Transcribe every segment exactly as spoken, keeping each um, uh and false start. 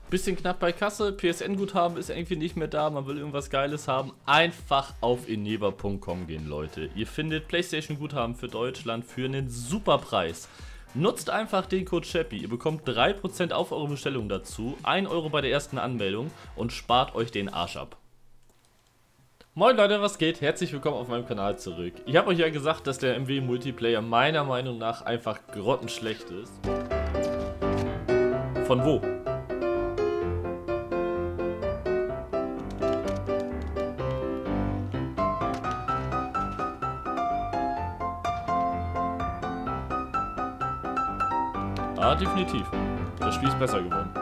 Bisschen knapp bei Kasse, P S N-Guthaben ist irgendwie nicht mehr da, man will irgendwas Geiles haben. Einfach auf eneba punkt com gehen, Leute. Ihr findet PlayStation-Guthaben für Deutschland für einen super Preis. Nutzt einfach den Code Chappy, ihr bekommt drei Prozent auf eure Bestellung dazu, ein Euro bei der ersten Anmeldung und spart euch den Arsch ab. Moin Leute, was geht? Herzlich willkommen auf meinem Kanal zurück. Ich habe euch ja gesagt, dass der M W-Multiplayer meiner Meinung nach einfach grottenschlecht ist. Von wo? Ah, definitiv. Das Spiel ist besser geworden.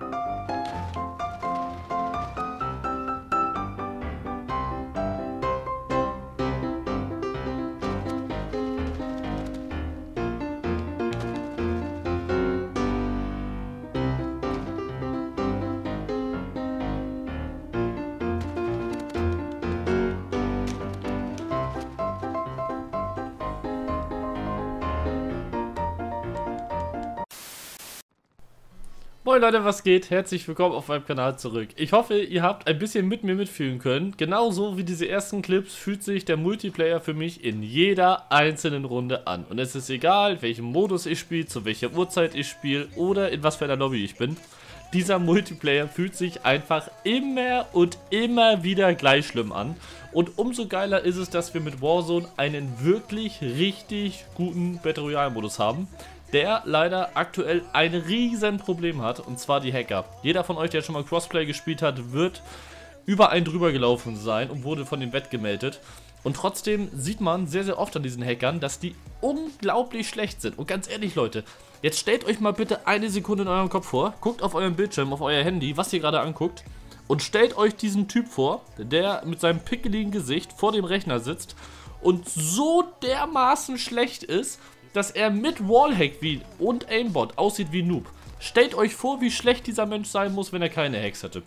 Moin Leute, was geht? Herzlich willkommen auf meinem Kanal zurück. Ich hoffe, ihr habt ein bisschen mit mir mitfühlen können. Genauso wie diese ersten Clips fühlt sich der Multiplayer für mich in jeder einzelnen Runde an. Und es ist egal, welchen Modus ich spiele, zu welcher Uhrzeit ich spiele oder in was für einer Lobby ich bin. Dieser Multiplayer fühlt sich einfach immer und immer wieder gleich schlimm an. Und umso geiler ist es, dass wir mit Warzone einen wirklich richtig guten Battle Royale Modus haben, der leider aktuell ein riesen Problem hat, und zwar die Hacker. Jeder von euch, der schon mal Crossplay gespielt hat, wird über einen drüber gelaufen sein und wurde von dem Bett gemeldet. Und trotzdem sieht man sehr, sehr oft an diesen Hackern, dass die unglaublich schlecht sind. Und ganz ehrlich, Leute, jetzt stellt euch mal bitte eine Sekunde in eurem Kopf vor, guckt auf euren Bildschirm, auf euer Handy, was ihr gerade anguckt, und stellt euch diesen Typ vor, der mit seinem pickeligen Gesicht vor dem Rechner sitzt und so dermaßen schlecht ist, dass er mit Wallhack wie und Aimbot aussieht wie Noob. Stellt euch vor, wie schlecht dieser Mensch sein muss, wenn er keine Hacks hätte.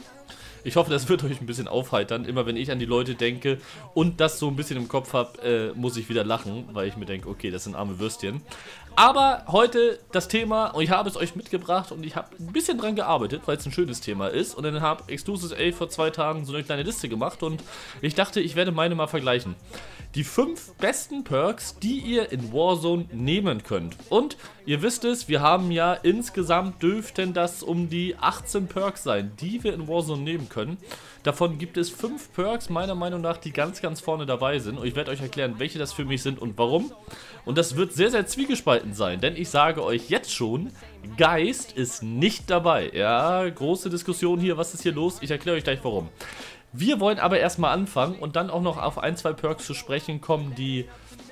Ich hoffe, das wird euch ein bisschen aufheitern. Immer wenn ich an die Leute denke und das so ein bisschen im Kopf habe, äh, muss ich wieder lachen, weil ich mir denke, okay, das sind arme Würstchen. Aber heute das Thema, und ich habe es euch mitgebracht und ich habe ein bisschen dran gearbeitet, weil es ein schönes Thema ist. Und dann habe Exclusive A vor zwei Tagen so eine kleine Liste gemacht und ich dachte, ich werde meine mal vergleichen. Die fünf besten Perks, die ihr in Warzone nehmen könnt. Und ihr wisst es, wir haben ja insgesamt dürften das um die achtzehn Perks sein, die wir in Warzone nehmen können. Davon gibt es fünf Perks, meiner Meinung nach, die ganz, ganz vorne dabei sind. Und ich werde euch erklären, welche das für mich sind und warum. Und das wird sehr, sehr zwiegespalten sein, denn ich sage euch jetzt schon, Geist ist nicht dabei. Ja, große Diskussion hier, was ist hier los? Ich erkläre euch gleich warum. Wir wollen aber erstmal anfangen und dann auch noch auf ein, zwei Perks zu sprechen kommen, die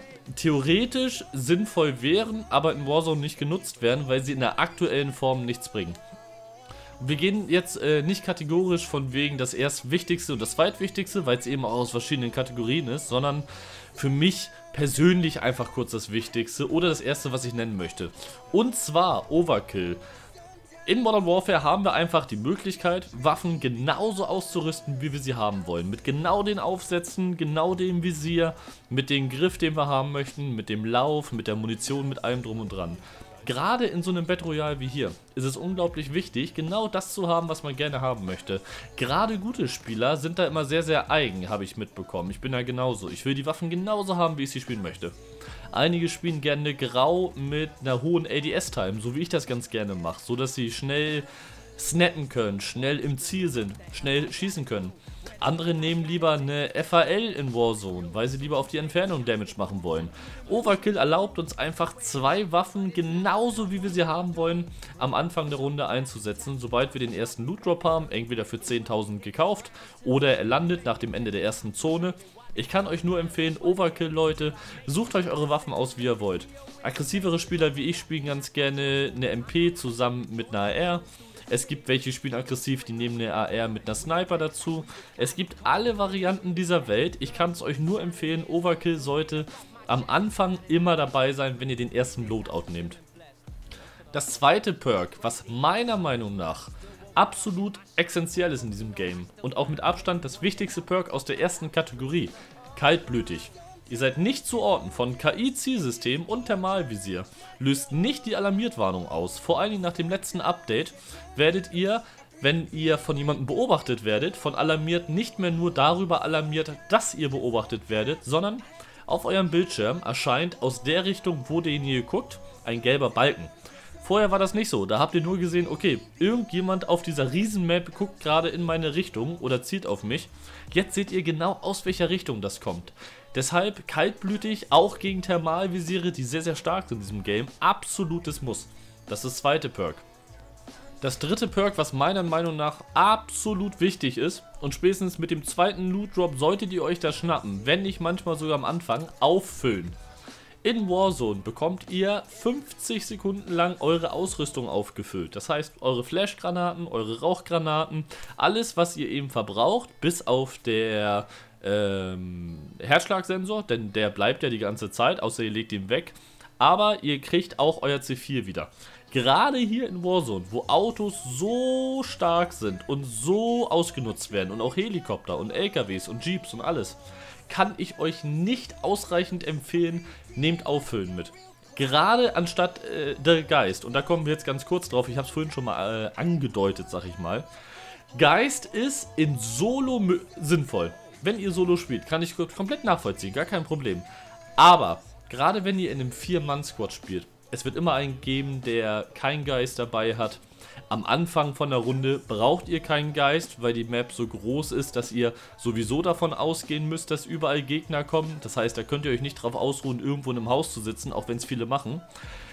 theoretisch sinnvoll wären, aber in Warzone nicht genutzt werden, weil sie in der aktuellen Form nichts bringen. Wir gehen jetzt äh, nicht kategorisch von wegen das erstwichtigste und das zweitwichtigste, weil es eben auch aus verschiedenen Kategorien ist, sondern für mich persönlich einfach kurz das Wichtigste oder das erste, was ich nennen möchte. Und zwar Overkill. In Modern Warfare haben wir einfach die Möglichkeit, Waffen genauso auszurüsten, wie wir sie haben wollen. Mit genau den Aufsätzen, genau dem Visier, mit dem Griff, den wir haben möchten, mit dem Lauf, mit der Munition, mit allem drum und dran. Gerade in so einem Battle Royale wie hier ist es unglaublich wichtig, genau das zu haben, was man gerne haben möchte. Gerade gute Spieler sind da immer sehr, sehr eigen, habe ich mitbekommen. Ich bin da genauso. Ich will die Waffen genauso haben, wie ich sie spielen möchte. Einige spielen gerne grau mit einer hohen A D S-Time, so wie ich das ganz gerne mache, so dass sie schnell snappen können, schnell im Ziel sind, schnell schießen können. Andere nehmen lieber eine F A L in Warzone, weil sie lieber auf die Entfernung Damage machen wollen. Overkill erlaubt uns einfach zwei Waffen, genauso wie wir sie haben wollen, am Anfang der Runde einzusetzen, sobald wir den ersten Loot Drop haben, entweder für zehntausend gekauft oder er landet nach dem Ende der ersten Zone. Ich kann euch nur empfehlen, Overkill, Leute, sucht euch eure Waffen aus, wie ihr wollt. Aggressivere Spieler wie ich spielen ganz gerne eine M P zusammen mit einer A R. Es gibt welche, die spielen aggressiv, die nehmen eine A R mit einer Sniper dazu. Es gibt alle Varianten dieser Welt. Ich kann es euch nur empfehlen, Overkill sollte am Anfang immer dabei sein, wenn ihr den ersten Loadout nehmt. Das zweite Perk, was meiner Meinung nach absolut essentiell ist in diesem Game und auch mit Abstand das wichtigste Perk aus der ersten Kategorie, kaltblütig. Ihr seid nicht zu orten von K I-Zielsystem und Thermalvisier. Löst nicht die Alarmiertwarnung aus. Vor allen Dingen nach dem letzten Update werdet ihr, wenn ihr von jemandem beobachtet werdet, von alarmiert nicht mehr nur darüber alarmiert, dass ihr beobachtet werdet, sondern auf eurem Bildschirm erscheint aus der Richtung, wo derjenige guckt, ein gelber Balken. Vorher war das nicht so, da habt ihr nur gesehen, okay, irgendjemand auf dieser Riesenmap guckt gerade in meine Richtung oder zielt auf mich. Jetzt seht ihr genau, aus welcher Richtung das kommt. Deshalb kaltblütig, auch gegen Thermalvisiere, die sehr sehr stark sind in diesem Game, absolutes Muss. Das ist das zweite Perk. Das dritte Perk, was meiner Meinung nach absolut wichtig ist, und spätestens mit dem zweiten Loot Drop solltet ihr euch das schnappen, wenn nicht manchmal sogar am Anfang, auffüllen. In Warzone bekommt ihr fünfzig Sekunden lang eure Ausrüstung aufgefüllt. Das heißt, eure Flashgranaten, eure Rauchgranaten, alles was ihr eben verbraucht, bis auf der ähm, Herzschlagsensor, denn der bleibt ja die ganze Zeit, außer ihr legt ihn weg. Aber ihr kriegt auch euer C vier wieder. Gerade hier in Warzone, wo Autos so stark sind und so ausgenutzt werden und auch Helikopter und L K Ws und Jeeps und alles, kann ich euch nicht ausreichend empfehlen, nehmt Auffüllen mit. Gerade anstatt äh, der Geist, und da kommen wir jetzt ganz kurz drauf, ich habe es vorhin schon mal äh, angedeutet, sag ich mal. Geist ist in Solo sinnvoll. Wenn ihr Solo spielt, kann ich komplett nachvollziehen, gar kein Problem. Aber gerade wenn ihr in einem vier Mann Squad spielt, es wird immer einen geben, der keinen Geist dabei hat. Am Anfang von der Runde braucht ihr keinen Geist, weil die Map so groß ist, dass ihr sowieso davon ausgehen müsst, dass überall Gegner kommen. Das heißt, da könnt ihr euch nicht drauf ausruhen, irgendwo in einem Haus zu sitzen, auch wenn es viele machen.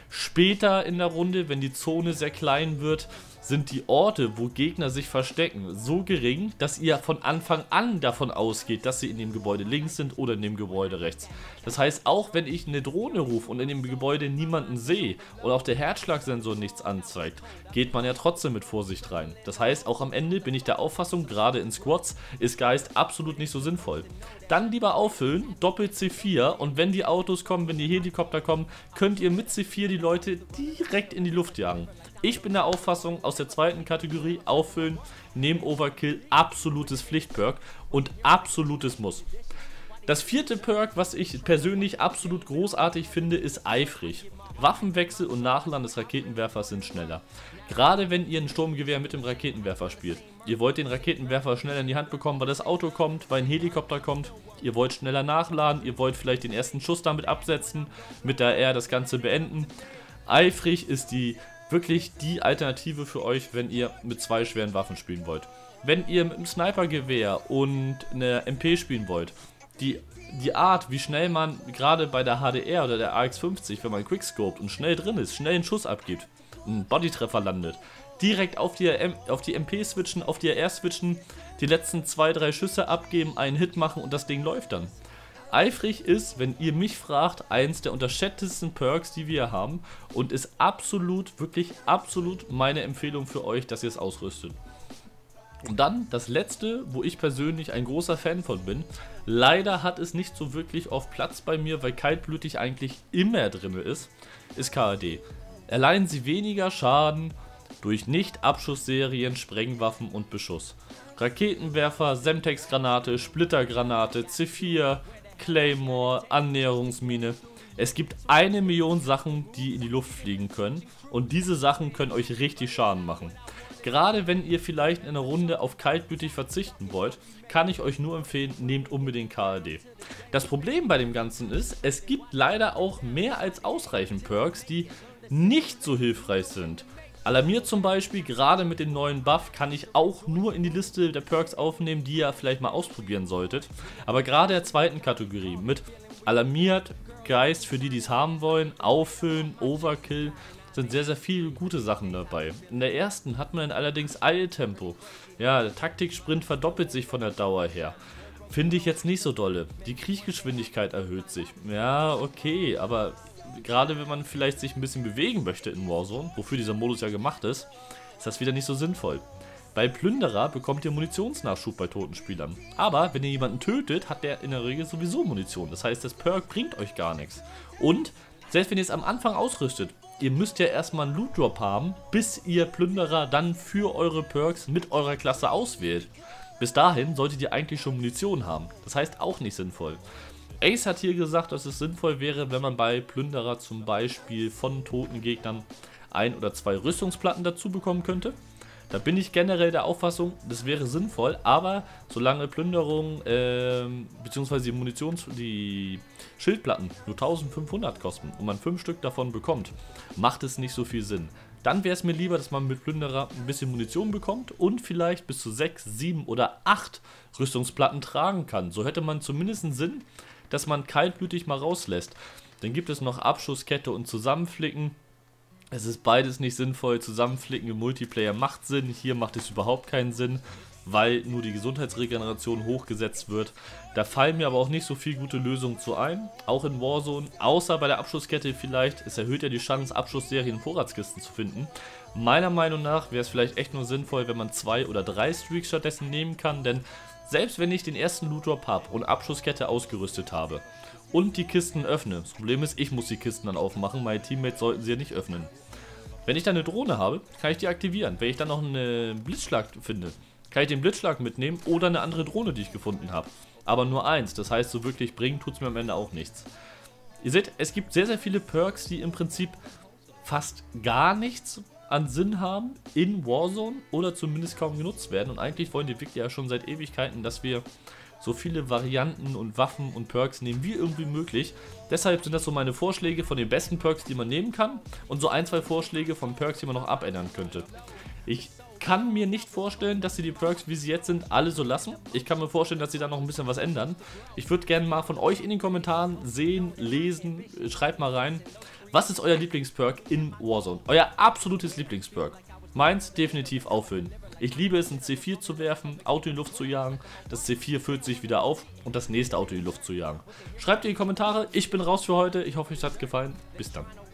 Später in der Runde, wenn die Zone sehr klein wird, sind die Orte, wo Gegner sich verstecken, so gering, dass ihr von Anfang an davon ausgeht, dass sie in dem Gebäude links sind oder in dem Gebäude rechts. Das heißt, auch wenn ich eine Drohne rufe und in dem Gebäude niemanden sehe oder auch der Herzschlagsensor nichts anzeigt, geht man ja trotzdem mit Vorsicht rein. Das heißt, auch am Ende bin ich der Auffassung, gerade in Squads ist Geist absolut nicht so sinnvoll. Dann lieber auffüllen, doppelt C vier, und wenn die Autos kommen, wenn die Helikopter kommen, könnt ihr mit C vier die Leute direkt in die Luft jagen. Ich bin der Auffassung, aus der zweiten Kategorie auffüllen, neben Overkill, absolutes Pflichtperk und absolutes Muss. Das vierte Perk, was ich persönlich absolut großartig finde, ist eifrig. Waffenwechsel und Nachladen des Raketenwerfers sind schneller. Gerade wenn ihr ein Sturmgewehr mit dem Raketenwerfer spielt. Ihr wollt den Raketenwerfer schneller in die Hand bekommen, weil das Auto kommt, weil ein Helikopter kommt. Ihr wollt schneller nachladen, ihr wollt vielleicht den ersten Schuss damit absetzen, mit der R das Ganze beenden. Eifrig ist die wirklich die Alternative für euch, wenn ihr mit zwei schweren Waffen spielen wollt. Wenn ihr mit einem Snipergewehr und einer M P spielen wollt, die, die Art, wie schnell man gerade bei der H D R oder der A X fünfzig, wenn man quickscoped und schnell drin ist, schnell einen Schuss abgibt, einen Bodytreffer landet, direkt auf die, auf die M P switchen, auf die R R switchen, die letzten zwei, drei Schüsse abgeben, einen Hit machen und das Ding läuft dann. Eifrig ist, wenn ihr mich fragt, eins der unterschätztesten Perks, die wir haben, und ist absolut, wirklich absolut meine Empfehlung für euch, dass ihr es ausrüstet. Und dann das letzte, wo ich persönlich ein großer Fan von bin. Leider hat es nicht so wirklich oft Platz bei mir, weil kaltblütig eigentlich immer drin ist, ist K A D. Erleiden sie weniger Schaden durch Nicht-Abschussserien, Sprengwaffen und Beschuss. Raketenwerfer, Semtex-Granate, Splittergranate, C vier, Claymore, Annäherungsmine. Es gibt eine Million Sachen, die in die Luft fliegen können, und diese Sachen können euch richtig Schaden machen. Gerade wenn ihr vielleicht in einer Runde auf kaltblütig verzichten wollt, kann ich euch nur empfehlen, nehmt unbedingt K A D. Das Problem bei dem Ganzen ist, es gibt leider auch mehr als ausreichend Perks, die nicht so hilfreich sind. Alarmiert zum Beispiel, gerade mit dem neuen Buff, kann ich auch nur in die Liste der Perks aufnehmen, die ihr vielleicht mal ausprobieren solltet. Aber gerade der zweiten Kategorie mit Alarmiert, Geist für die, die es haben wollen, Auffüllen, Overkill, sind sehr, sehr viele gute Sachen dabei. In der ersten hat man allerdings Eiltempo. Ja, der Taktiksprint verdoppelt sich von der Dauer her. Finde ich jetzt nicht so dolle. Die Kriechgeschwindigkeit erhöht sich. Ja, okay, aber gerade wenn man vielleicht sich ein bisschen bewegen möchte in Warzone, wofür dieser Modus ja gemacht ist, ist das wieder nicht so sinnvoll. Bei Plünderer bekommt ihr Munitionsnachschub bei toten Spielern. Aber wenn ihr jemanden tötet, hat der in der Regel sowieso Munition. Das heißt, das Perk bringt euch gar nichts. Und selbst wenn ihr es am Anfang ausrüstet, ihr müsst ja erstmal einen Loot Drop haben, bis ihr Plünderer dann für eure Perks mit eurer Klasse auswählt. Bis dahin solltet ihr eigentlich schon Munition haben. Das heißt auch nicht sinnvoll. Ace hat hier gesagt, dass es sinnvoll wäre, wenn man bei Plünderer zum Beispiel von toten Gegnern ein oder zwei Rüstungsplatten dazu bekommen könnte. Da bin ich generell der Auffassung, das wäre sinnvoll, aber solange Plünderung äh, bzw. die Munitions-, die Schildplatten nur eintausendfünfhundert kosten und man fünf Stück davon bekommt, macht es nicht so viel Sinn. Dann wäre es mir lieber, dass man mit Plünderer ein bisschen Munition bekommt und vielleicht bis zu sechs, sieben oder acht Rüstungsplatten tragen kann. So hätte man zumindest einen Sinn, dass man kaltblütig mal rauslässt. Dann gibt es noch Abschusskette und Zusammenflicken. Es ist beides nicht sinnvoll. Zusammenflicken im Multiplayer macht Sinn. Hier macht es überhaupt keinen Sinn, weil nur die Gesundheitsregeneration hochgesetzt wird. Da fallen mir aber auch nicht so viele gute Lösungen zu ein. Auch in Warzone, außer bei der Abschusskette vielleicht. Es erhöht ja die Chance, Abschussserien in Vorratskisten zu finden. Meiner Meinung nach wäre es vielleicht echt nur sinnvoll, wenn man zwei oder drei Streaks stattdessen nehmen kann. Denn selbst wenn ich den ersten Loot Drop habe und Abschusskette ausgerüstet habe und die Kisten öffne, das Problem ist, ich muss die Kisten dann aufmachen, meine Teammates sollten sie ja nicht öffnen. Wenn ich dann eine Drohne habe, kann ich die aktivieren. Wenn ich dann noch einen Blitzschlag finde, kann ich den Blitzschlag mitnehmen oder eine andere Drohne, die ich gefunden habe. Aber nur eins, das heißt, so wirklich bringen tut es mir am Ende auch nichts. Ihr seht, es gibt sehr, sehr viele Perks, die im Prinzip fast gar nichts an Sinn haben in Warzone oder zumindest kaum genutzt werden. Und eigentlich wollen die Entwickler ja schon seit Ewigkeiten, dass wir so viele Varianten und Waffen und Perks nehmen wie irgendwie möglich. Deshalb sind das so meine Vorschläge von den besten Perks, die man nehmen kann und so ein, zwei Vorschläge von Perks, die man noch abändern könnte. Ich kann mir nicht vorstellen, dass sie die Perks, wie sie jetzt sind, alle so lassen. Ich kann mir vorstellen, dass sie da noch ein bisschen was ändern. Ich würde gerne mal von euch in den Kommentaren sehen, lesen, schreibt mal rein. Was ist euer Lieblingsperk in Warzone? Euer absolutes Lieblingsperk? Meins definitiv auffüllen. Ich liebe es, ein C vier zu werfen, Auto in die Luft zu jagen. Das C vier füllt sich wieder auf und das nächste Auto in die Luft zu jagen. Schreibt in die Kommentare. Ich bin raus für heute. Ich hoffe, euch hat es gefallen. Bis dann.